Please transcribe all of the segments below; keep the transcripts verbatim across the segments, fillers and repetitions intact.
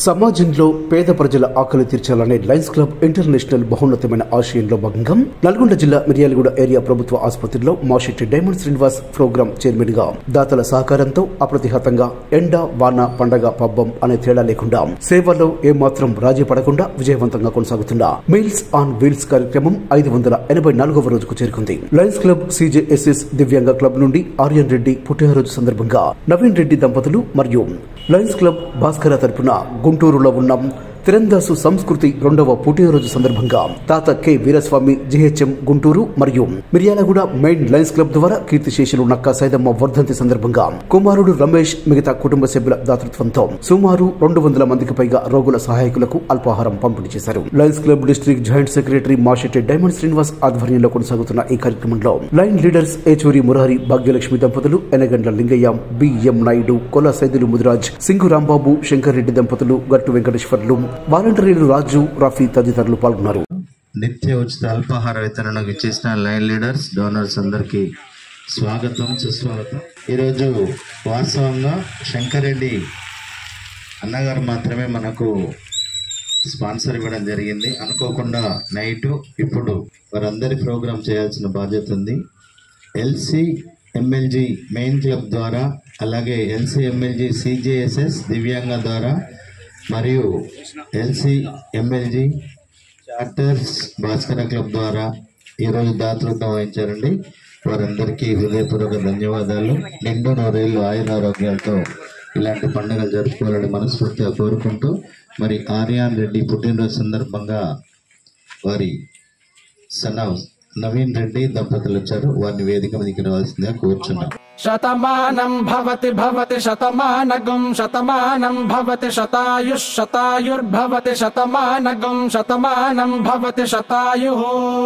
సమాజంలో పేద ప్రజల ఆకలి తీర్చాలనే లయన్స్ క్లబ్ ఇంటర్నేషనల్ బహున్నతమైన ఆశయంలో భాగంగా నల్గొండ జిల్లా మిర్యాలగూడ ఏరియా ప్రభుత్వ ఆసుపత్రిలో Mashetti diamond Srinivas program chairman గా దాతల సహకారంతో అప్రతిహతంగా ఎండ వాన పండగ పబ్బం అనే తేడా లేకుండా సేవల్లో ఏమాత్రం రాజీ పడకుండా విజయవంతంగా కొనసాగుతున్న మీల్స్ ఆన్ వీల్స్ కార్యక్రమం ఐదు వందల ఎనభై నాలుగవ రోజుకు చేరుకుంది. లయన్స్ క్లబ్ సిజేఎస్ఎస్ దివ్యాంగ క్లబ్ నుండి ఆర్యన్ రెడ్డి పుట్టినరోజు సందర్భంగా నవీన్ రెడ్డి దంపతులు మరియు లయన్స్ క్లబ్ భాస్కర తరపున గుంటూరులో ఉన్న తిరందాసు సంస్కృతి రెండవ పుట్టినరోజు సందర్భంగా తాత కె వీరస్వామి జిహెచ్ఎం గుంటూరు మరియు మిర్యాలగూడ మెయిన్ లయన్స్ క్లబ్ ద్వారా కీర్తిశేషులు నక్కా సైదమ్మ వర్ధంతి సందర్భంగా కుమారుడు రమేష్ మిగతా కుటుంబ సభ్యుల దాతృత్వంతో సుమారు రెండు వందల మందికి పైగా రోగుల సహాయకులకు అల్పాహారం పంపిణీ చేశారు. Lions Club district joint secretary Mashetti diamond Srinivas ఆధ్వర్యంలో కొనసాగుతున్న ఈ కార్యక్రమంలో లైన్ లీడర్స్ ఏచూరి మురహరి భాగ్యలక్ష్మి దంపతులు, ఎనగండ్ల లింగయ్య, బిఎం నాయుడు, కొల సైదులు ముదిరాజ్, సింగు రాంబాబు, శంకర్ రెడ్డి దంపతులు, గట్టు వెంకటేశ్వర్లు, వాలంటీర్లు రాజు, రఫీ తదితరులు పాల్గొన్నారు. నిత్య ఉచిత అల్పాహార వితరణకు ఇచ్చేసిన లైన్ లీడర్స్, డోనర్స్ అందరికీ స్వాగతం, సుస్వాగతం. ఈరోజు వాస్తవంగా శంకర్ రెడ్డి అన్నగారు మాత్రమే మనకు స్పాన్సర్ ఇవ్వడం జరిగింది. అనుకోకుండా నైటు ఇప్పుడు వారందరి ప్రోగ్రాం చేయాల్సిన బాధ్యత ఉంది. ఎల్సి ఎంఎల్జీ మెయిన్ క్లబ్ ద్వారా, అలాగే ఎల్సి ఎంఎల్జీ సిజేఎస్ఎస్ దివ్యాంగ ద్వారా మరియు LC MLG charters Bhaskara club ద్వారా ఈరోజు దాతృత్వం వహించారండి. వారందరికీ హృదయపూర్వక ధన్యవాదాలు. నిండు నూరేళ్ళు ఆయురారోగ్యాలతో ఇలాంటి పండుగలు జరుపుకోవాలని మనస్ఫూర్తిగా కోరుకుంటూ, మరి ఆర్యన్ రెడ్డి పుట్టినరోజు సందర్భంగా వారి సన్న నవీన్ రెడ్డి దంపతులు వచ్చారు. వారిని వేదిక మీదకి రావాల్సిందిగా కూర్చున్నాం. శతమానం భవతి భవతి శతమానగం శతమానం భవతి శతాయుష్ శతాయుర్భవతి శతమానగం శతమానం భవతి శతాయుః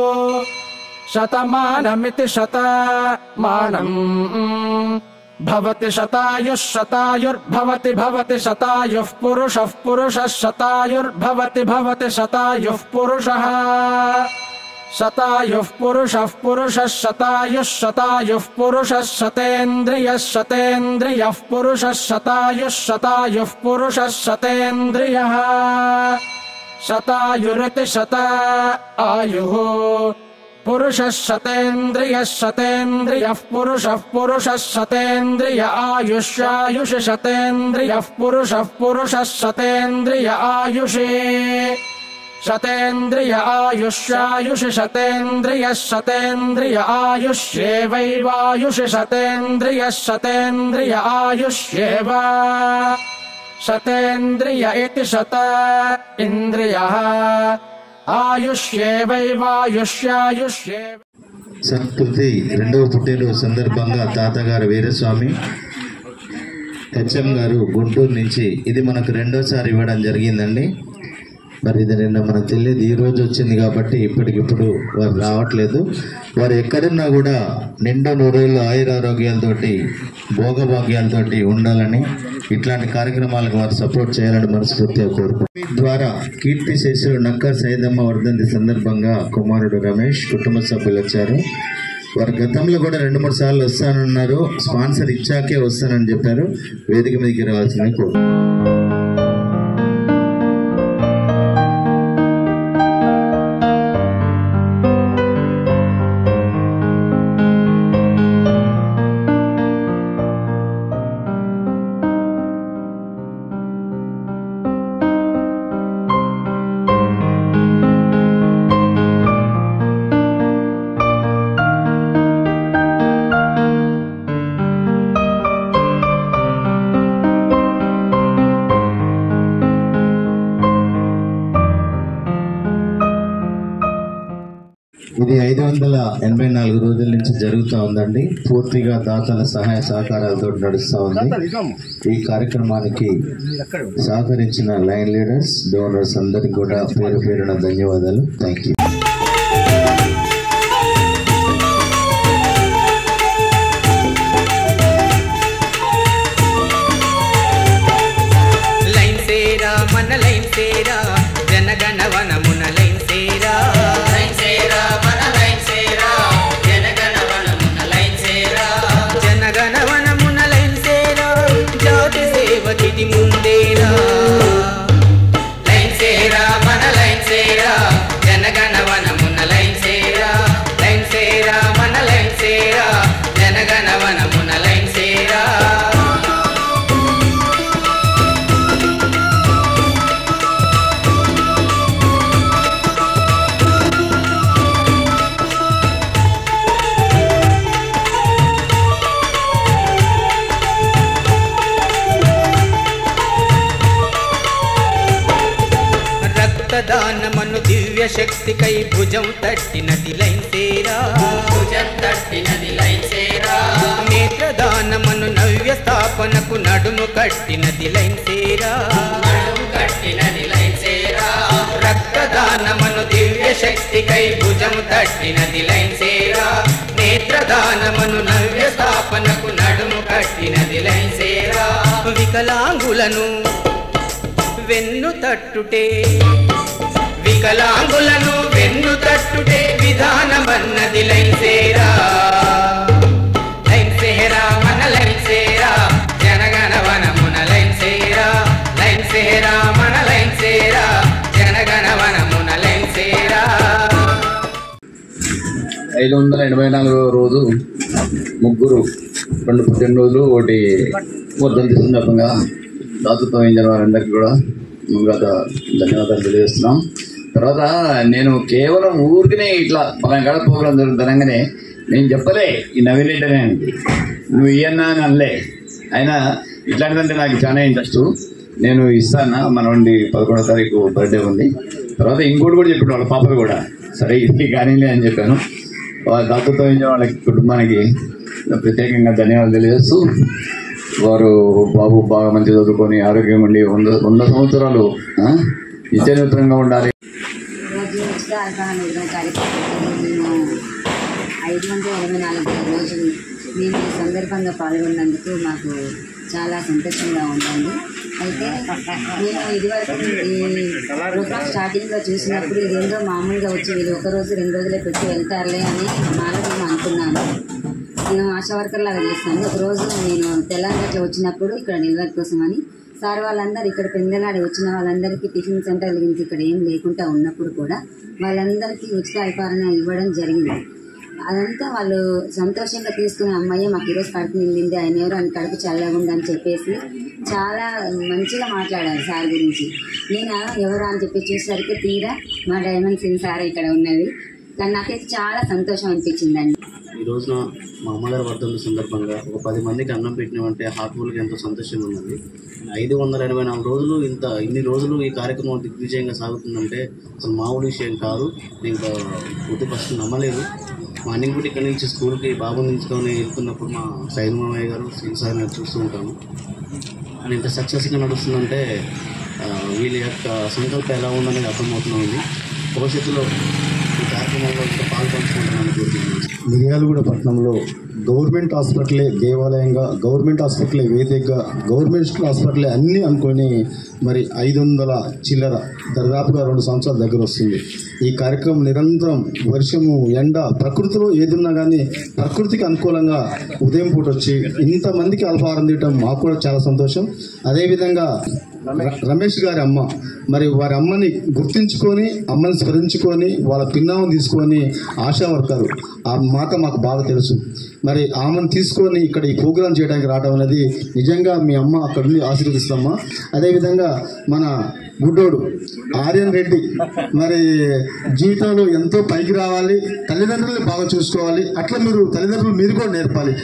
శతమానమితి శతమానం భవతి శతాయుష్ శతాయుర్భవతి భవతి శతాయుః పురుషః పురుషः శతాయుర్భవతి భవతి శతాయుః పురుషः శతాయుః పురుషః పురుషः శతాయుః శతాయుః పురుషः శతేంద్రియః శతేంద్రియః పురుషः శతాయుః శతాయుః పురుషः శతేంద్రియః శతాయురితి శత ఆయుః పురుషः శతేంద్రియః శతేంద్రియః పురుషः పురుషः శతేంద్రియ ఆయుష్యాయుషి శతేంద్రియః పురుషः పురుషः శతేంద్రియ ఆయుషి శతేంద్రియ ఆయుష్యాయుషి శతేంద్రియ శతేంద్రియ ఆయుష్యేవైవాయుషి శతేంద్రియ శతేంద్రియ ఆయుష్యేవ శతేంద్రియ ఇతి శత ఇంద్రియః ఆయుష్యేవైవాయుష్యాయుష్యేవ. సంస్కృతి రెండవ పుట్టినరోజు సందర్భంగా తాతగారు వీరస్వామి హెచ్ఎం గారు గుంటూరు నుంచి ఇది మనకు రెండోసారి ఇవ్వడం జరిగిందండి. మరి ఇది నిన్న మనకు తెలియదు, ఈ రోజు వచ్చింది కాబట్టి ఇప్పటికిప్పుడు వారు రావట్లేదు. వారు ఎక్కడున్నా కూడా నిండు నూరేళ్ళు ఆయురారోగ్యాలతోటి భోగభాగ్యాలతోటి ఉండాలని, ఇట్లాంటి కార్యక్రమాలకు వారు సపోర్ట్ చేయాలని మనస్ఫూర్తిగా కోరుకుంటున్నారు. ద్వారా కీర్తి శేషులు నక్కా సైదమ్మ వర్ధంతి సందర్భంగా కుమారుడు రమేష్ కుటుంబ సభ్యులు వచ్చారు. వారు గతంలో కూడా రెండు మూడు సార్లు వస్తానన్నారు. స్పాన్సర్ ఇచ్చాకే వస్తానని చెప్పారు. వేదిక మీదకి రావాల్సింది కోరు. ఇది ఐదు వందల ఎనభై నాలుగు రోజుల నుంచి జరుగుతూ ఉందండి. పూర్తిగా దాతల సహాయ సహకారాలతో నడుస్తూ ఉంది. ఈ కార్యక్రమానికి సహకరించిన లైన్ లీడర్స్, డోనర్స్ అందరికీ కూడా పేరు పేరున ధన్యవాదాలు. Thank you. లైన్ సేరా మన లైన్ సేరా జనగణవనమున లైన్ సేరా లైన్ సేరా మన లైన్ సేరా జనగణవనమున లైన్ సేరా జనగణవనమున లైన్ సేరా జ్యోతి సేవకిది ముందేరా శక్తికై భుజం తట్టినది లైన్ సేరా భుజం తట్టినది లైన్ సేరా నేత్రదానమను నవ్య స్థాపనకు నడుము కట్టినది లైన్ సేరా నడుము కట్టినది లైన్ సేరా రక్తదానమను దివ్య శక్తికై భుజం తట్టినది లైన్ సేరా నేత్రదానమను నవ్య స్థాపనకు నడుము కట్టినది లైన్ సేరా వికలాంగులను వెన్ను తట్టుటే వికలాంగులను వెన్ను తట్టుటే విధానమన్నది లైన్ సేరా లైన్ సేరా మన లైన్ సేరా జనగణవనమున లైన్ సేరా లైన్ సేరా మన లైన్ సేరా జనగణవనమున లైన్ సేరా. ఐదు వందల ఎనభై నాలుగో రోజు ముగ్గురు రెండు పుట్టినరోజులు ఒకటి వర్ధంతి సందర్భంగా దాతృత్వం అయిన వారందరికీ కూడా ముందుగా ధన్యవాదాలు తెలియజేస్తున్నాం. తర్వాత నేను కేవలం ఊరికినే ఇట్లా పలానా ప్రోగ్రాం జరుగుతానగానే నేను చెప్పలే ఈ నవీన్ రెడ్డి అని నువ్వు ఇయ్యన్నా అని అనలే. అయినా ఇట్లాంటిదంటే నాకు చాలా ఇంట్రెస్ట్. నేను ఇస్తాను మనోడి పదకొండో తారీఖు బర్త్డే ఉంది. తర్వాత ఇంకోటి కూడా చెప్పాడు వాళ్ళ పాపలు కూడా సరే ఇది కానీలే అని చెప్పాను. వాళ్ళ దాతృత్వం అయిన వాళ్ళ కుటుంబానికి ప్రత్యేకంగా ధన్యవాదాలు తెలియజేస్తూ వారు బాబు బాగా మంచి చదువుకొని ఆరోగ్యం ఉండి వంద వంద సంవత్సరాలు నిత్యనూతనంగా ఉండాలి. ఐదు వందల ఎనభై నాలుగు రోజులు మేము ఈ సందర్భంగా పాల్గొన్నందుకు మాకు చాలా సంతోషంగా ఉంటుంది. అయితే మేము ఇదివరకు ఈ ప్రోగ్రామ్ స్టార్టింగ్లో చూసినప్పుడు ఇదేందో మామూలుగా వచ్చి వీళ్ళు ఒక రోజు రెండు రోజులే పెట్టి వెళ్తారులే అని మాలో మేము అనుకున్నాను. నేను ఆశా వర్కర్ లాగా చేస్తాను. ఒకరోజు నేను తెలంగాణలో వచ్చినప్పుడు ఇక్కడ నిల్వర్ కోసం అని సార్ వాళ్ళందరూ ఇక్కడ పెందలాడి వచ్చిన వాళ్ళందరికీ టిఫిన్ సెంటర్ల గురించి ఇక్కడ ఏం లేకుండా ఉన్నప్పుడు కూడా వాళ్ళందరికీ ఉచిత అల్పారణ ఇవ్వడం జరిగింది. అదంతా వాళ్ళు సంతోషంగా తీసుకునే అమ్మాయి మాకు ఈరోజు కడుపు నిండింది, ఆయన ఎవరు అని కడుపు చల్లగుండా అని చెప్పేసి చాలా మంచిగా మాట్లాడారు సార్ గురించి. నేను ఎవరు అని చెప్పి చూసేసరికి తీరా మా డైమండ్ సింగ్ సార్ ఇక్కడ ఉన్నది. కానీ నాకైతే చాలా సంతోషం అనిపించిందండి. ఈ రోజున మా అమ్మగారి వర్ధంతి సందర్భంగా ఒక పది మందికి అన్నం పెట్టినామంటే హార్ట్ఫుల్గా ఎంతో సంతోషంగా ఉన్నది. ఐదు వందల ఎనభై నాలుగు రోజులు ఇంత ఇన్ని రోజులు ఈ కార్యక్రమం దిగ్విజయంగా సాగుతుందంటే అసలు మామూలు విషయం కాదు. ఇంకా పూర్తి ఫస్ట్ నమ్మలేదు. మార్నింగ్ పూట ఇక్కడి నుంచి స్కూల్కి బాబు నించుకొని వెళ్తున్నప్పుడు మా సైన్ మామయ్య గారు సింగ్ సార్ నేను చూస్తూ ఉంటాను. అని ఇంత సక్సెస్గా నడుస్తుందంటే వీళ్ళ యొక్క సంకల్పం ఎలా ఉందనేది అర్థమవుతుంది. భవిష్యత్తులో ఈ కార్యక్రమంలో ఇంకా పాల్పంచుకుంటున్నాను కోరుతున్నాను. మిర్యాలగూడ పట్టణంలో గవర్నమెంట్ హాస్పిటలే దేవాలయంగా, గవర్నమెంట్ హాస్పిటలే వేదికగా, గవర్నమెంట్ హాస్పిటలే అన్నీ అనుకొని మరి ఐదు వందల చిల్లర దాదాపుగా రెండు సంవత్సరాల దగ్గర వస్తుంది. ఈ కార్యక్రమం నిరంతరం వర్షము ఎండ ప్రకృతిలో ఏదున్నా కానీ ప్రకృతికి అనుకూలంగా ఉదయం పూట వచ్చి ఇంతమందికి అల్పాహారం తీయటం మాకు కూడా చాలా సంతోషం. అదేవిధంగా రమేష్ గారి అమ్మ మరి వారి అమ్మని గుర్తించుకొని అమ్మని స్మరించుకొని వాళ్ళ పిన్నామని తీసుకొని ఆశా వర్కరు ఆ మాట మాకు బాగా తెలుసు. మరి ఆమెను తీసుకొని ఇక్కడ ఈ ప్రోగ్రాం చేయడానికి రావడం అనేది నిజంగా మీ అమ్మ అక్కడ నుండి ఆశీర్వదిస్తామా. అదేవిధంగా మన గుడ్డోడు ఆర్యన్ రెడ్డి మరి జీవితంలో ఎంతో పైకి రావాలి, తల్లిదండ్రులు బాగా చూసుకోవాలి. అట్లా మీరు తల్లిదండ్రులు మీరు కూడా నేర్పాలి.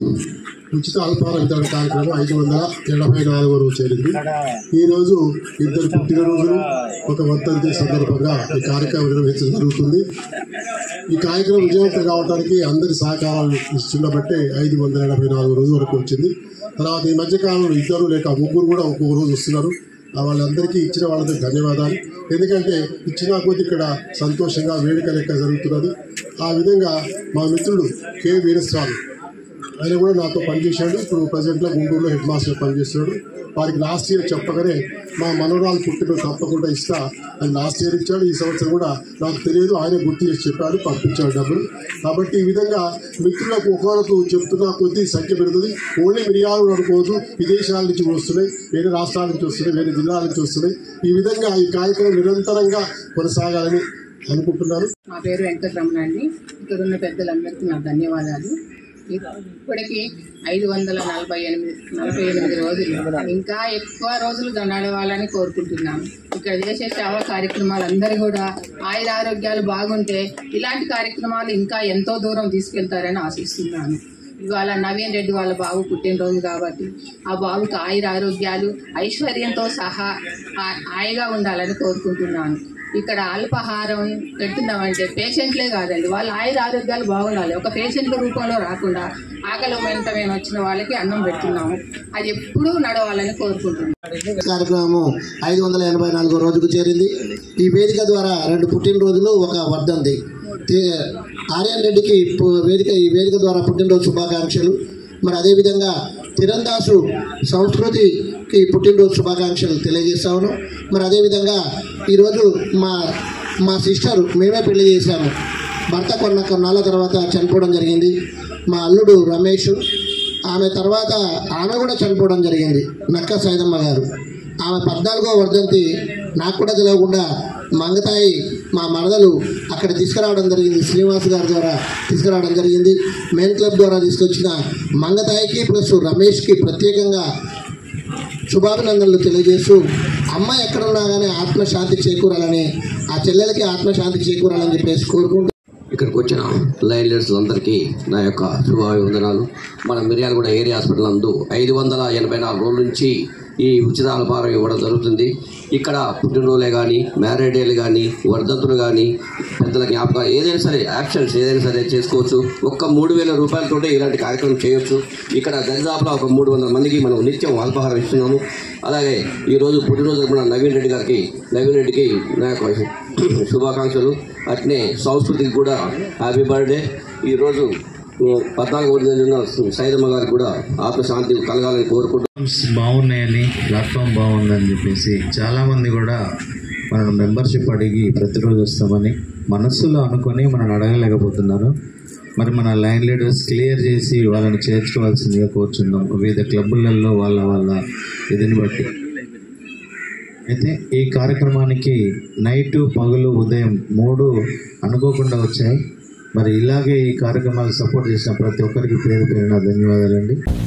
ఉచిత అల్పాహార వితరణ కార్యక్రమం ఐదు వందల ఎనభై నాలుగో రోజు చేరింది. ఈరోజు ఇద్దరు పుట్టినరోజులు ఒక వర్ధంతి సందర్భంగా ఈ కార్యక్రమం నిర్వహించడం జరుగుతుంది. ఈ కార్యక్రమం విజయవంతం కావడానికి అందరి సహకారాలు ఇస్తున్నబట్టే ఐదు వందల ఎనభై నాలుగు రోజు వరకు వచ్చింది. తర్వాత ఈ మధ్యకాలంలో ఇద్దరు లేక ముగ్గురు కూడా ఒక్కొక్క రోజు వస్తున్నారు. వాళ్ళందరికీ ఇచ్చిన వాళ్ళకి ధన్యవాదాలు. ఎందుకంటే ఇచ్చిన కొద్ది ఇక్కడ సంతోషంగా వేడుక లెక్క జరుగుతున్నది. ఆ విధంగా మా మిత్రుడు కె వీరస్వామి ఆయన కూడా నాతో పనిచేశాడు. ఇప్పుడు ప్రజెంట్లో గుంటూరులో హెడ్ మాస్టర్ పనిచేస్తున్నాడు. వారికి లాస్ట్ ఇయర్ చెప్పగానే మా మనవరాలు పుట్టిన తప్పకుండా ఇస్తా అని లాస్ట్ ఇయర్ ఇచ్చాడు. ఈ సంవత్సరం కూడా నాకు తెలియదు, ఆయన గుర్తు చేసి చెప్పాడు, పంపించాడు డబ్బులు. కాబట్టి ఈ విధంగా మిత్రులకు ఒకరికి చెప్తున్న కొద్దీ సంఖ్య పెరుగుతుంది. ఓన్లీ మిరియాలు అనుకోవద్దు, విదేశాల నుంచి వస్తున్నాయి, వేరే రాష్ట్రాల నుంచి వస్తున్నాయి, వేరే జిల్లాల నుంచి వస్తున్నాయి. ఈ విధంగా ఈ కార్యక్రమం నిరంతరంగా కొనసాగాలని అనుకుంటున్నాను. నా పేరు వెంకటరమణ అండి. ఇక్కడ ఉన్న పెద్దలందరికీ నా ధన్యవాదాలు. ఇప్పటికీ ఐదు వందల నలభై ఎనిమిది నలభై ఎనిమిది రోజులు ఇంకా ఎక్కువ రోజులు నడవాలని కోరుకుంటున్నాను. ఇక్కడ చేసే సేవా కార్యక్రమాలు అందరూ కూడా ఆయుర ఆరోగ్యాలు బాగుంటే ఇలాంటి కార్యక్రమాలు ఇంకా ఎంతో దూరం తీసుకెళ్తారని ఆశిస్తున్నాను. ఇవాళ నవీన్ రెడ్డి వాళ్ళ బాబు పుట్టినరోజు కాబట్టి ఆ బాబుకి ఆయుర ఆరోగ్యాలు ఐశ్వర్యంతో సహా హాయిగా ఉండాలని కోరుకుంటున్నాను. ఇక్కడ అల్పాహారం పెడుతున్నామంటే పేషెంట్లే కాదండి, వాళ్ళ ఆయుర ఆరోగ్యాలు బాగుండాలి. ఒక పేషెంట్ల రూపంలో రాకుండా ఆకలి వెంటనే వచ్చిన వాళ్ళకి అన్నం పెడుతున్నాము. అది ఎప్పుడూ నడవాలని కోరుకుంటున్నాం. కార్యక్రమం ఐదు వందల ఎనభై నాలుగో రోజుకు చేరింది. ఈ వేదిక ద్వారా రెండు పుట్టినరోజులు, ఒక వర్ధంతి. ఆర్యన్ రెడ్డికి వేదిక ఈ వేదిక ద్వారా పుట్టినరోజు శుభాకాంక్షలు. మరి అదేవిధంగా తిరందాసు సంస్కృతికి పుట్టినరోజు శుభాకాంక్షలు తెలియజేస్తాను. మరి అదేవిధంగా ఈరోజు మా మా సిస్టర్ మేమే పెళ్లి చేశాము. భర్త కొన్న కొన్నాళ్ళ తర్వాత చనిపోవడం జరిగింది. మా అల్లుడు రమేష్, ఆమె తర్వాత ఆమె కూడా చనిపోవడం జరిగింది, నక్క సైదమ్మ గారు. ఆమె పద్నాలుగో వర్ధంతి నాకు కూడా తెలియకుండా మంగతాయి మా మరదలు అక్కడ తీసుకురావడం జరిగింది, శ్రీనివాస్ గారి ద్వారా తీసుకురావడం జరిగింది. మెయిన్ క్లబ్ ద్వారా తీసుకొచ్చిన మంగతాయికి ప్లస్ రమేష్కి ప్రత్యేకంగా శుభాభినందనలు తెలియజేస్తూ, అమ్మాయి ఎక్కడున్నా కానీ ఆత్మశాంతి చేకూరాలని, ఆ చెల్లెలకి ఆత్మశాంతి చేకూరాలని చెప్పేసి కోరుకుంటూ ఇక్కడికి వచ్చిన లైన్ లీడర్స్ అందరికీ నా యొక్క శుభాభివందనాలు. మన మిర్యాలగూడ ఏరియా హాస్పిటల్ నందు ఐదు వందల ఎనభై నాలుగు రోజుల నుంచి ఈ ఉచిత అల్పాహారం ఇవ్వడం జరుగుతుంది. ఇక్కడ పుట్టినరోజులే కానీ, మ్యారేడేలు కానీ, వర్ధంతులు కానీ, పెద్దల జ్ఞాపకాలు ఏదైనా సరే, యాక్షన్స్ ఏదైనా సరే చేసుకోవచ్చు. ఒక్క మూడు వేల రూపాయలతోటే ఇలాంటి కార్యక్రమం చేయొచ్చు. ఇక్కడ దరిదాపులో ఒక మూడు వందల మందికి మనం నిత్యం అల్పాహారం ఇస్తున్నాము. అలాగే ఈరోజు పుట్టినరోజు జరుపుకున్న నవీన్ రెడ్డి గారికి నవీన్ రెడ్డికి నా యొక్క శుభాకాంక్షలు. అట్నే సంస్కృతికి కూడా హ్యాపీ బర్త్డే. ఈరోజు పద్నాలుగు రోజుల సైదమ్మ గారికి కూడా ఆత్మశాంతి కలగాలని కోరుకుంటున్నాం. బాగున్నాయని, ప్లాట్ఫామ్ బాగుందని చెప్పేసి చాలామంది కూడా మనం మెంబర్షిప్ అడిగి ప్రతిరోజు వస్తామని మనస్సులో అనుకొని మనం అడగలేకపోతున్నారు. మరి మన లైన్ లీడర్స్ క్లియర్ చేసి వాళ్ళని చేర్చుకోవాల్సిందిగా కోరుచున్నాం, వివిధ క్లబ్బులలో వాళ్ళ వాళ్ళ ఇదిని బట్టి. అయితే ఈ కార్యక్రమానికి నైటు, పగలు, ఉదయం మూడు అనుకోకుండా వచ్చాయి. మరి ఇలాగే ఈ కార్యక్రమాలు సపోర్ట్ చేసిన ప్రతి ఒక్కరికి పేరు పేరున ధన్యవాదాలండి.